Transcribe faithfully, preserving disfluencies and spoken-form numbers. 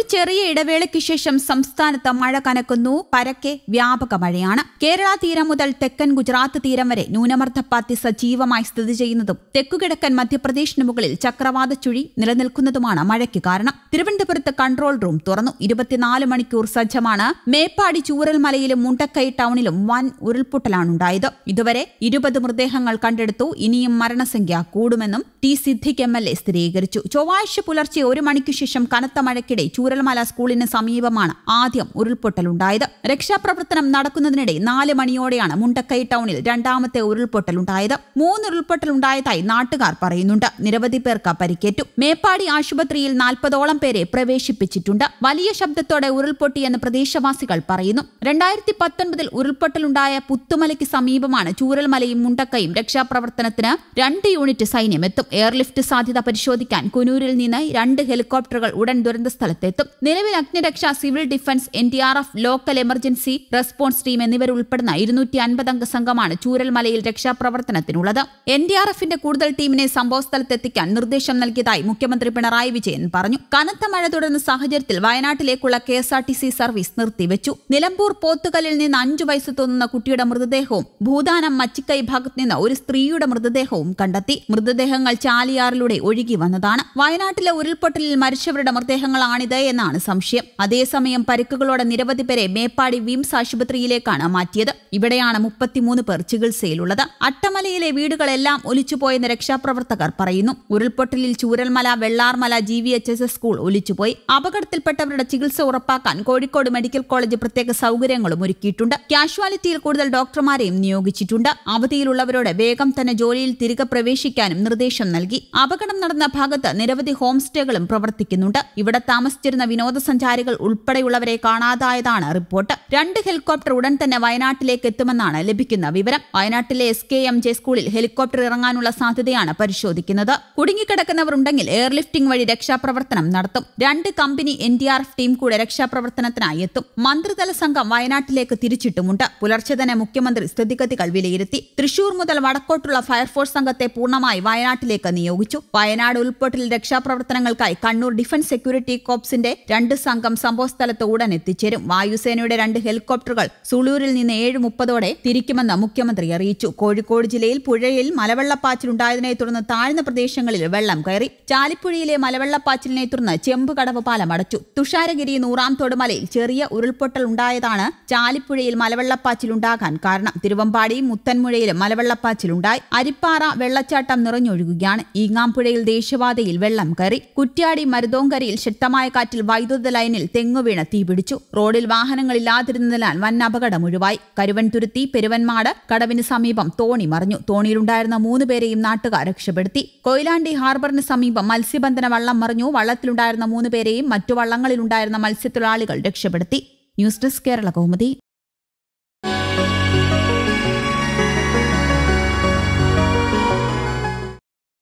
ഒരു ചെറിയ ഇടവേളയ്ക്ക് ശേഷം സംസ്ഥാനത്ത് മഴ കനക്കുന്നു. പരക്കെ വ്യാപക മഴയാണ്. കേരള തീരം മുതൽ തെക്കൻ ഗുജറാത്ത് തീരം വരെ ന്യൂനമർദ്ദപ്പാത്തി സജീവമായി സ്ഥിതി ചെയ്യുന്നതും തെക്കുകിഴക്കൻ മധ്യപ്രദേശിന് മുകളിൽ ചക്രവാത ചുഴി നിലനിൽക്കുന്നതുമാണ് മഴയ്ക്ക് കാരണം. തിരുവനന്തപുരത്ത് കൺട്രോൾ റൂം തുറന്നു. ഇരുപത്തിനാല് മണിക്കൂർ സജ്ജമാണ്. മേപ്പാടി ചൂരൽമലയിലും മുണ്ടക്കൈ ടൗണിലും വൻ ഉരുൾപൊട്ടലാണുണ്ടായത്. ഇതുവരെ ഇരുപത് മൃതദേഹങ്ങൾ കണ്ടെടുത്തു. ഇനിയും മരണസംഖ്യ കൂടുമെന്നും T Siddique M L A സ്ഥിരീകരിച്ചു. ചൊവ്വാഴ്ച പുലർച്ചെ ഒരു മണിക്കു ശേഷം കനത്ത മഴയ്ക്കിടെ ചൂരൽമല സ്കൂളിന് സമീപമാണ് ആദ്യം ഉരുൾപൊട്ടലുണ്ടായത്. രക്ഷാപ്രവർത്തനം നടക്കുന്നതിനിടെ നാല് മണിയോടെയാണ് മുണ്ടക്കൈ ടൗണിൽ രണ്ടാമത്തെ ഉരുൾപൊട്ടലുണ്ടായത്. മൂന്ന് ഉരുൾപൊട്ടലുണ്ടായതായി നാട്ടുകാർ പറയുന്നുണ്ട്. നിരവധി പേർക്ക് പരിക്കേറ്റു. മേപ്പാടി ആശുപത്രിയിൽ നാൽപ്പതോളം പേരെ പ്രവേശിപ്പിച്ചിട്ടുണ്ട്. വലിയ ശബ്ദത്തോടെ ഉരുൾപൊട്ടിയെന്ന് പ്രദേശവാസികൾ പറയുന്നു. രണ്ടായിരത്തി പത്തൊൻപതിൽ ഉരുൾപൊട്ടലുണ്ടായ പുത്തുമലയ്ക്ക് സമീപമാണ് ചൂരൽമലയും മുണ്ടക്കൈയും. രക്ഷാപ്രവർത്തനത്തിന് രണ്ട് യൂണിറ്റ് സൈന്യമെത്തും. എയർലിഫ്റ്റ് സാധ്യത പരിശോധിക്കാൻ കുനൂരിൽ നിന്ന് രണ്ട് ഹെലികോപ്റ്ററുകൾ ഉടൻ ദുരന്ത സ്ഥലത്തെത്തും. നിലവിൽ അഗ്നിരക്ഷ, civil defence, N D R F, local emergency response team എന്നിവരുൾപ്പെടുന്ന ഇരുന്നൂറ്റി അൻപത് അംഗ സംഘമാണ് ചൂരൽമലയിൽ രക്ഷാപ്രവർത്തനത്തിനുള്ളത്. എൻ ഡി ആർ എഫിന്റെ കൂടുതൽ ടീമിനെ സംഭവസ്ഥലത്തെത്തിക്കാൻ നിർദ്ദേശം നൽകിയതായി മുഖ്യമന്ത്രി പിണറായി വിജയൻ പറഞ്ഞു. കനത്ത മഴ തുടരുന്ന സാഹചര്യത്തിൽ വയനാട്ടിലേക്കുള്ള K S R T C service നിർത്തിവെച്ചു. നിലമ്പൂർ പോത്തുകല്ലിൽ നിന്ന് അഞ്ചു വയസ്സ് തോന്നുന്ന കുട്ടിയുടെ മൃതദേഹവും ഭൂതാനം മച്ചിക്കൈ ഭാഗത്ത് നിന്ന് ഒരു സ്ത്രീയുടെ മൃതദേഹവും കണ്ടെത്തി. മൃതദേഹങ്ങൾ ചാലിയാറിലൂടെ ഒഴുകി വന്നതാണ്. വയനാട്ടിലെ ഉരുൾപൊട്ടലിൽ മരിച്ചവരുടെ മൃതദേഹങ്ങളാണിത് എന്നാണ് സംശയം. അതേസമയം പരിക്കുകളോടെ നിരവധി പേരെ മേപ്പാടി വിംസ് ആശുപത്രിയിലേക്കാണ് മാറ്റിയത്. ഇവിടെയാണ് മുപ്പത്തിമൂന്ന് പേർ ചികിത്സയിലുള്ളത്. അട്ടമലയിലെ വീടുകളെല്ലാം ഒലിച്ചുപോയെന്ന് രക്ഷാപ്രവർത്തകർ പറയുന്നു. ഉരുൾപൊട്ടലിൽ Chooralmala, Vellarmala G V H S S school ഒലിച്ചുപോയി. അപകടത്തിൽപ്പെട്ടവരുടെ ചികിത്സ ഉറപ്പാക്കാൻ കോഴിക്കോട് മെഡിക്കൽ കോളേജ് പ്രത്യേക സൗകര്യങ്ങളും ഒരുക്കിയിട്ടുണ്ട്. കാഷ്വാലിറ്റിയിൽ കൂടുതൽ ഡോക്ടർമാരെയും നിയോഗിച്ചിട്ടുണ്ട്. അവധിയിലുള്ളവരോട് വേഗം തന്നെ ജോലിയിൽ തിരികെ പ്രവേശിക്കാനും നിർദ്ദേശം നൽകി. അപകടം നടന്ന ഭാഗത്ത് നിരവധി ഹോം സ്റ്റേകളും പ്രവർത്തിക്കുന്നുണ്ട്. ഇവിടെ താമസിച്ചിരുന്ന വിനോദസഞ്ചാരികൾ ഉൾപ്പെടെയുള്ളവരെ കാണാതായതാണ് റിപ്പോർട്ട്. രണ്ട് ഹെലികോപ്റ്റർ ഉടൻ തന്നെ വയനാട്ടിലേക്ക് എത്തുമെന്നാണ് ലഭിക്കുന്ന വിവരം. വയനാട്ടിലെ എസ് കെ എം ജെ സ്കൂളിൽ ഹെലികോപ്റ്റർ ഇറങ്ങാനുള്ള സാധ്യതയാണ് പരിശോധിക്കുന്നത്. കുടുങ്ങിക്കിടക്കുന്നവർ ഉണ്ടെങ്കിൽ എയർലിഫ്റ്റിംഗ് വഴി രക്ഷാപ്രവർത്തനം നടത്തും. രണ്ട് company N D R F team കൂടെ രക്ഷാപ്രവർത്തനത്തിനായി എത്തും. മന്ത്രിതല സംഘം വയനാട്ടിലേക്ക് തിരിച്ചിട്ടുമുണ്ട്. പുലർച്ചെ തന്നെ മുഖ്യമന്ത്രി സ്ഥിതിഗതികൾ വിലയിരുത്തി. തൃശൂർ മുതൽ വടക്കോട്ടുള്ള ഫയർഫോഴ്സ് സംഘത്തെ പൂർണ്ണമായി വയനാട്ടിലേക്ക് നിയോഗിച്ചു. വയനാട് ഉൾപൊട്ടൽ രക്ഷാപ്രവർത്തനങ്ങൾക്കായി കണ്ണൂർ ഡിഫൻസ് സെക്യൂരിറ്റി കോപ്സിന്റെ രണ്ട് സംഘം സംഭവസ്ഥലത്ത് ഉടൻ എത്തിച്ചേരും. വായുസേനയുടെ രണ്ട് ഹെലികോപ്റ്ററുകൾ സുളൂരിൽ നിന്ന് ഏഴ് മുപ്പതോടെ തിരിക്കുമെന്ന് മുഖ്യമന്ത്രി അറിയിച്ചു. കോഴിക്കോട് ജില്ലയിൽ പുഴയിൽ മലവെള്ളപ്പാച്ചിലുണ്ടായതിനെ തുടർന്ന് താഴ്ന്ന പ്രദേശങ്ങളിൽ വെള്ളം കയറി. ചാലിപ്പുഴയിലെ മലവെള്ളപ്പാച്ചിലിനെ തുടർന്ന് ചെമ്പുകടവ് പാലം അടച്ചു. തുഷാരഗിരി നൂറാം തൊടുമലയിൽ ചെറിയ ഉരുൾപൊട്ടൽ ഉണ്ടായതാണ് ചാലിപ്പുഴയിൽ മലവെള്ളപ്പാച്ചിലുണ്ടാകാൻ കാരണം. തിരുവമ്പാടിയും മുത്തൻമുഴയിലും മലവെള്ളപ്പാച്ചിലുണ്ടായി. അരിപ്പാറ വെള്ളച്ചാട്ടം നിറഞ്ഞൊഴുകുകയാണ്. ഈങ്ങാംപുഴയിൽ ദേശീയപാതയിൽ വെള്ളം കയറി. കുറ്റ്യാടി മരുതോങ്കരയിൽ ശക്തമായ കാറ്റിൽ വൈദ്യുത ലൈനിൽ തെങ്ങുവീണ് തീപിടിച്ചു. റോഡിൽ വാഹനങ്ങളില്ലാതിരുന്നതിനാൽ വൻ അപകടം ഒഴിവായി. കരുവൻതുരുത്തി പെരുവന്മാട് കടവിന് സമീപം തോണി മറിഞ്ഞു. തോണിയിലുണ്ടായിരുന്ന മൂന്ന് പേരെയും നാട്ടുകാർ രക്ഷപ്പെടുത്തി. കൊയിലാണ്ടി ഹാർബറിന് സമീപം മത്സ്യബന്ധന വള്ളം മറിഞ്ഞു. വള്ളത്തിലുണ്ടായിരുന്ന മൂന്ന് പേരെയും മറ്റു വള്ളങ്ങളിലുണ്ടായിരുന്ന മത്സ്യത്തൊഴിലാളികൾ രക്ഷപ്പെടുത്തി. News desk Kerala Kaumudi.